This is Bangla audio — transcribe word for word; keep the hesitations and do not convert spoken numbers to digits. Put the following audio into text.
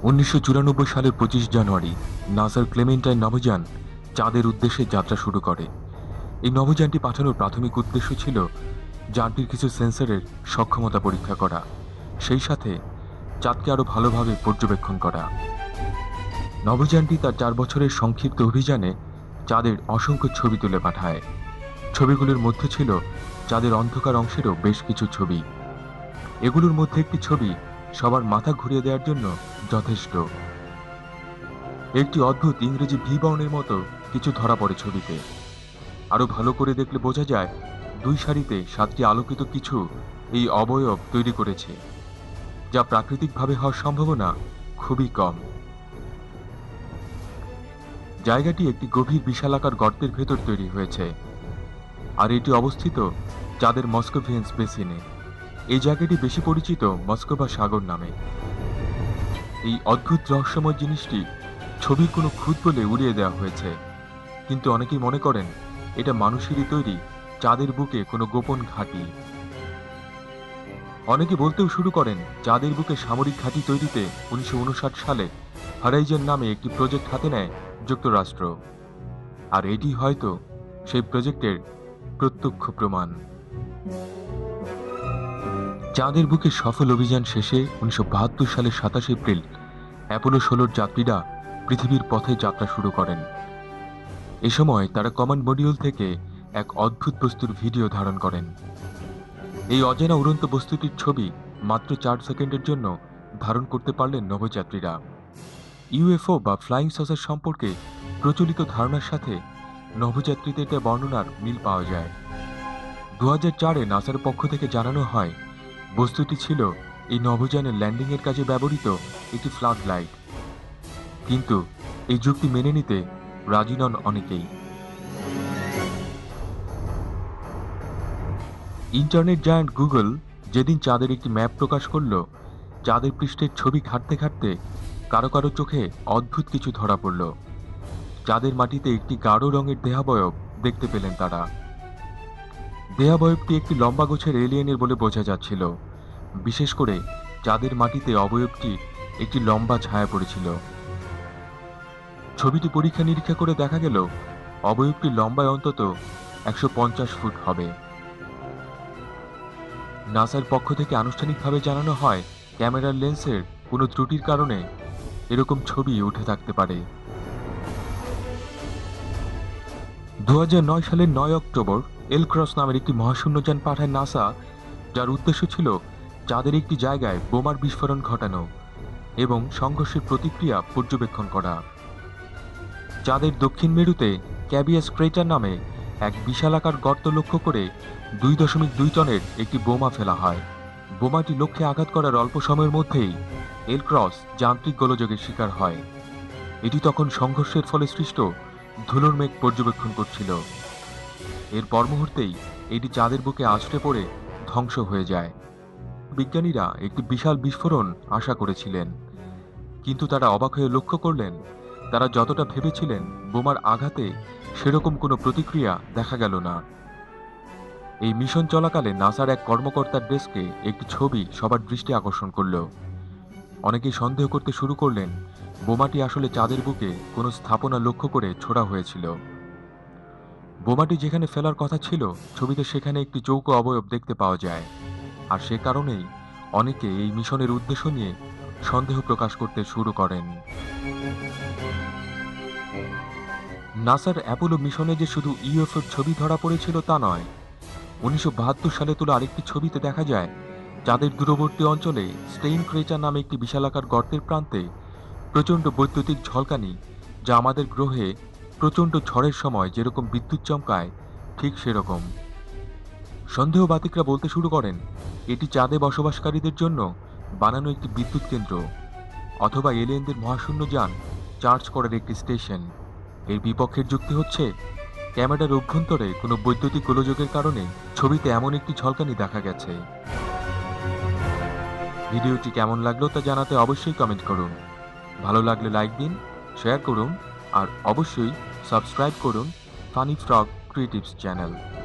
উনিশশো চুরানব্বই সালের পঁচিশ জানুয়ারি নাসার ক্লেমেন্টাইন নভোযান চাঁদের উদ্দেশ্যে যাত্রা শুরু করে। এই নভোযানটি পাঠানোর প্রাথমিক উদ্দেশ্য ছিল যানটির কিছু সেন্সরের সক্ষমতা পরীক্ষা করা, সেই সাথে চাঁদকে আরও ভালোভাবে পর্যবেক্ষণ করা। নভোযানটি তার চার বছরের সংক্ষিপ্ত অভিযানে চাঁদের অসংখ্য ছবি তুলে পাঠায়। ছবিগুলোর মধ্যে ছিল চাঁদের অন্ধকার অংশেরও বেশ কিছু ছবি। এগুলোর মধ্যে একটি ছবি সবার মাথা ঘুরিয়ে দেওয়ার জন্য যথেষ্ট। একটি অদ্ভুত ইংরেজি ভি বর্ণের মতো কিছু ধরা পড়ে ছবিতে। আরো ভালো করে দেখলে বোঝা যায় দুই সারিতে সাতটি আলোকিত কিছু এই অবয়ব তৈরি করেছে, যা প্রাকৃতিকভাবে হওয়ার সম্ভাবনা খুবই কম। জায়গাটি একটি গভীর বিশালাকার গর্তের ভেতর তৈরি হয়েছে, আর এটি অবস্থিত চাঁদের মস্কোভিয়ান বেসিনে। এই জায়গাটি বেশি পরিচিত মস্কোভা সাগর নামে। এই অদ্ভুত রহস্যময় জিনিসটি ছবির কোনো খুঁত বলে উড়িয়ে দেওয়া হয়েছে, কিন্তু অনেকেই মনে করেন এটা মানুষেরই তৈরি চাঁদের বুকে কোনো গোপন ঘাঁটি। অনেকে বলতেও শুরু করেন চাঁদের বুকে সামরিক ঘাঁটি তৈরিতে উনিশশো উনষাট সালে হরাইজন নামে একটি প্রজেক্ট হাতে নেয় যুক্তরাষ্ট্র, আর এটি হয়তো সেই প্রজেক্টের প্রত্যক্ষ প্রমাণ। চাঁদের বুকে সফল অভিযান শেষে উনিশশো বাহাত্তর সালের সাতাশ এপ্রিল অ্যাপোলো ষোলোর যাত্রীরা পৃথিবীর পথে যাত্রা শুরু করেন। এ সময় তারা কমান্ড মডিউল থেকে এক অদ্ভুত বস্তুর ভিডিও ধারণ করেন। এই অজানা উড়ন্ত বস্তুটির ছবি মাত্র চার সেকেন্ডের জন্য ধারণ করতে পারলেন নভোযাত্রীরা। ইউএফও বা ফ্লাইং সসার সম্পর্কে প্রচলিত ধারণার সাথে নভোযাত্রীদের দেওয়া বর্ণনার মিল পাওয়া যায়। দু হাজার চারে নাসার পক্ষ থেকে জানানো হয় বস্তুটি ছিল এই নভোযানের ল্যান্ডিংয়ের কাজে ব্যবহৃত একটি ফ্লাড লাইট, কিন্তু এই যুক্তি মেনে নিতে রাজি নন অনেকেই। ইন্টারনেট জায়ান্ট গুগল যেদিন চাঁদের একটি ম্যাপ প্রকাশ করল, চাঁদের পৃষ্ঠের ছবি ঘাঁটতে ঘাঁটতে কারো কারো চোখে অদ্ভুত কিছু ধরা পড়ল। চাঁদের মাটিতে একটি গাঢ় রঙের দেহাবয়ব দেখতে পেলেন তারা। দেহাবয়বটি একটি লম্বা গোছের এলিয়েনের বলে বোঝা যাচ্ছিল। বিশেষ করে চাঁদের মাটিতে অবয়বটি একটি লম্বা ছায়া পড়েছিল। ছবিটি পরীক্ষা নিরীক্ষা করে দেখা গেল অবয়বটি লম্বায় অন্তত একশো পঞ্চাশ ফুট হবে। নাসার পক্ষ থেকে আনুষ্ঠানিকভাবে জানানো হয় ক্যামেরার লেন্সের কোনো ত্রুটির কারণে এরকম ছবি উঠে থাকতে পারে। দু হাজার নয় সালের নয় অক্টোবর এলক্রস নামের একটি মহাশূন্যযান পাঠায় নাসা, যার উদ্দেশ্য ছিল চাঁদের একটি জায়গায় বোমার বিস্ফোরণ ঘটানো এবং সংঘর্ষের প্রতিক্রিয়া পর্যবেক্ষণ করা। চাঁদের দক্ষিণ মেরুতে ক্যাবিয়াস ক্রেটার নামে এক বিশালাকার গর্ত লক্ষ্য করে দুই দশমিক দুই টনের একটি বোমা ফেলা হয়। বোমাটি লক্ষ্যে আঘাত করার অল্প সময়ের মধ্যেই এলক্রস যান্ত্রিক গোলযোগের শিকার হয়। এটি তখন সংঘর্ষের ফলে সৃষ্ট ধুলোর মেঘ পর্যবেক্ষণ করছিল। এর পর মুহূর্তেই এটি চাঁদের বুকে আছড়ে পড়ে ধ্বংস হয়ে যায়। বিজ্ঞানীরা একটি বিশাল বিস্ফোরণ আশা করেছিলেন, কিন্তু তারা অবাক হয়ে লক্ষ্য করলেন তারা যতটা ভেবেছিলেন বোমার আঘাতে সেরকম কোনো প্রতিক্রিয়া দেখা গেল না। এই মিশন চলাকালে নাসার এক কর্মকর্তার ডেস্কে একটি ছবি সবার দৃষ্টি আকর্ষণ করল। অনেকেই সন্দেহ করতে শুরু করলেন বোমাটি আসলে চাঁদের বুকে কোনো স্থাপনা লক্ষ্য করে ছোড়া হয়েছিল। বোমাটি যেখানে ফেলার কথা ছিল ছবিতে সেখানে একটি চৌকো অবয়ব দেখতে পাওয়া যায়, আর সে কারণেই অনেকে এই মিশনের উদ্দেশ্য নিয়ে সন্দেহ প্রকাশ করতে শুরু করেন। নাসার অ্যাপোলো মিশনে যে শুধু ইউএফওর ছবি ধরা পড়েছিল তা নয়, উনিশশো বাহাত্তর সালে তোলা আরেকটি ছবিতে দেখা যায় চাঁদের দূরবর্তী অঞ্চলে স্টেইন ক্রেটার নামে একটি বিশালাকার গর্তের প্রান্তে প্রচণ্ড বৈদ্যুতিক ঝলকানি, যা আমাদের গ্রহে প্রচণ্ড ঝড়ের সময় যেরকম বিদ্যুৎ চমকায় ঠিক সেরকম। সন্দেহবাতিকরা বলতে শুরু করেন এটি চাঁদে বসবাসকারীদের জন্য বানানো একটি বিদ্যুৎ কেন্দ্র, অথবা এলিয়েনদের মহাশূন্যযান চার্জ করার একটি স্টেশন। এর বিপক্ষের যুক্তি হচ্ছে ক্যামেরার অভ্যন্তরে কোনো বৈদ্যুতিক গোলযোগের কারণে ছবিতে এমন একটি ঝলকানি দেখা গেছে। ভিডিওটি কেমন লাগলো তা জানাতে অবশ্যই কমেন্ট করুন। ভালো লাগলে লাইক দিন, শেয়ার করুন, আর অবশ্যই সাবস্ক্রাইব করুন ফানি ফ্রগ ক্রিয়েটিভস চ্যানেল।